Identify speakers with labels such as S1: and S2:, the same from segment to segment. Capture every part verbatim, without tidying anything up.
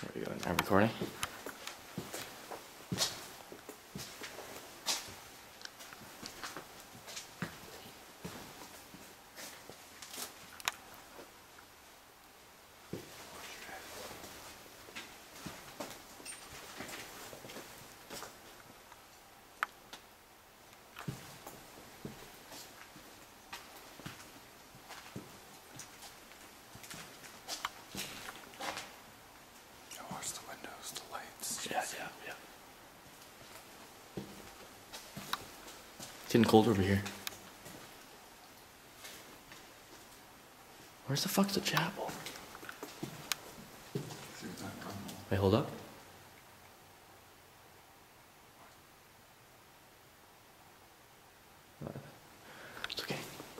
S1: There we go. I'm recording. Yeah, yeah, yeah. It's getting cold over here. Where's the fuck's the chapel? Wait, hold up. It's okay.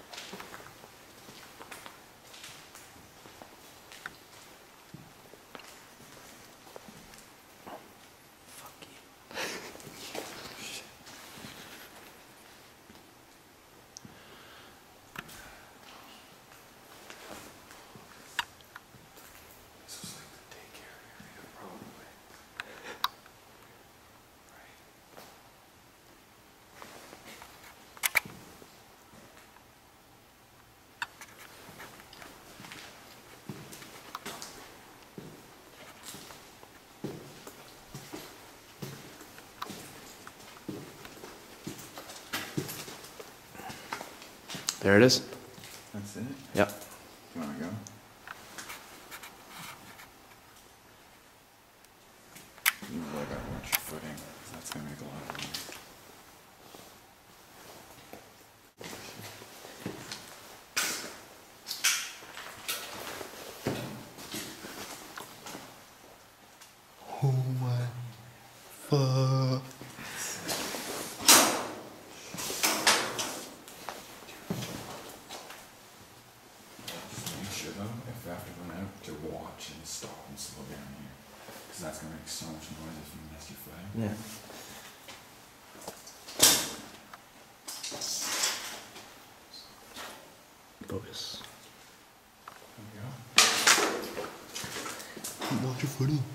S1: There it is.
S2: That's it?
S1: Yep.
S2: You wanna go? You really gotta watch your footing, 'cause that's gonna make a lot of noise.
S1: Oh my fuck.
S2: If after going out to watch and stop and slow down here, because that's gonna make so much noise if you mess your footing.
S1: Yeah. Focus.
S2: There we go.
S1: Watch your footing.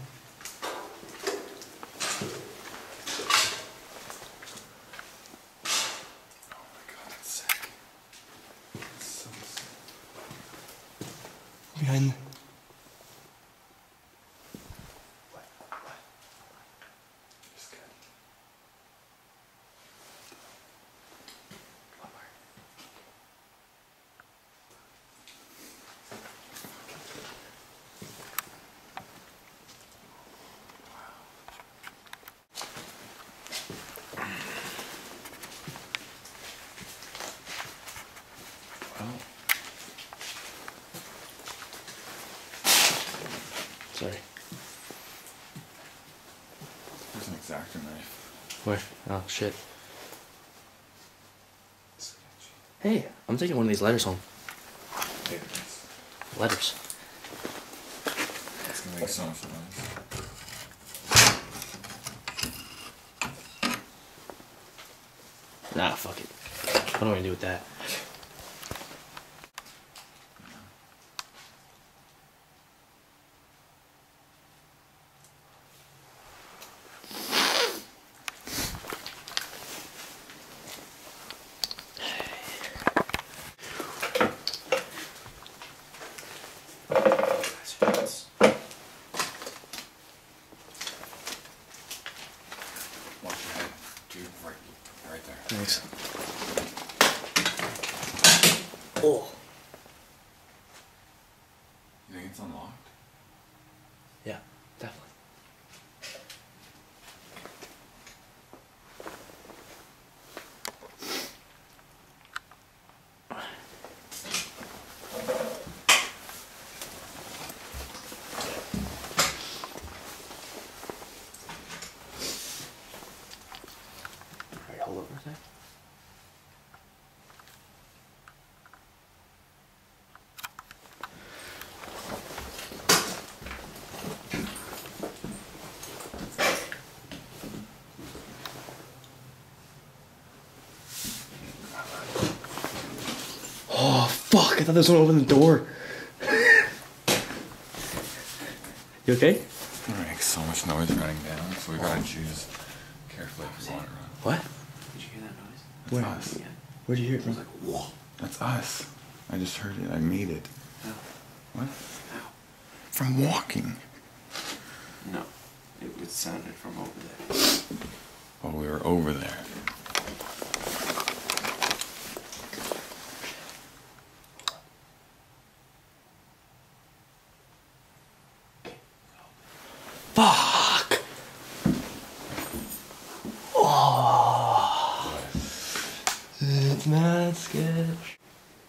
S2: Oh my god, that's sick. That's so sick.
S1: Behind.
S2: What? What? Just good. One more.
S1: Wow. Sorry.
S2: There's an X-Acto knife.
S1: Where? Oh shit. Hey, I'm taking one of these letters home.
S2: Take this.
S1: Letters.
S2: It's gonna make so much noise.
S1: Nah, fuck it. What am I gonna do with that?
S2: Watch your head, dude. Right, right there.
S1: Thanks. Oh.
S2: You think it's unlocked?
S1: Yeah, definitely. Alright, hold over a sec. Oh fuck, I thought this one opened the door. You okay?
S2: It makes so much noise running down, so we gotta choose carefully if we want to run.
S1: What?
S3: Did you hear that noise?
S2: That's
S1: Where?
S2: us.
S3: Yeah.
S1: Where'd you hear it
S3: It was
S1: from?
S3: like, whoa.
S2: That's us. I just heard it. I made it.
S3: How?
S2: What?
S3: How?
S2: From walking.
S3: No. It, it sounded from over there.
S2: Oh, we were over there.
S1: Fuck! Oh! It's not sketch.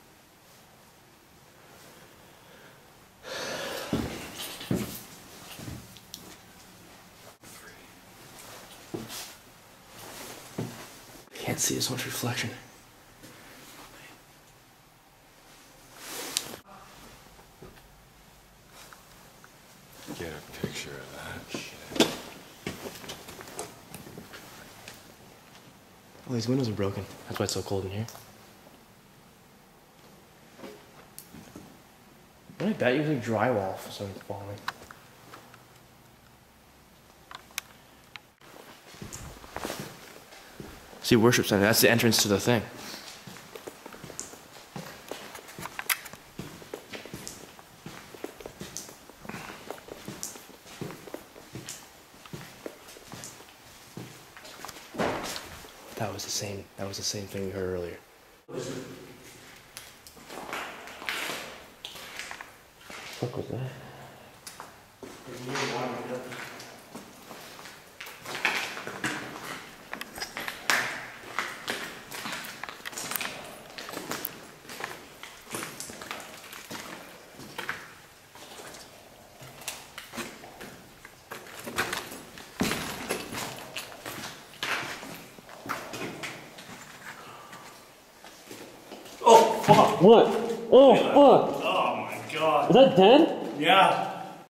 S1: Can't see as much reflection.
S2: Get a picture of that shit.
S1: Oh, these windows are broken. That's why it's so cold in here. I bet you like drywall for something falling. See, worship center. That's the entrance to the thing. That was the same. That was the same thing we heard earlier. What was that?
S4: Oh, fuck.
S5: What? Oh, fuck.
S4: Oh my god.
S5: Is that dead?
S4: Yeah.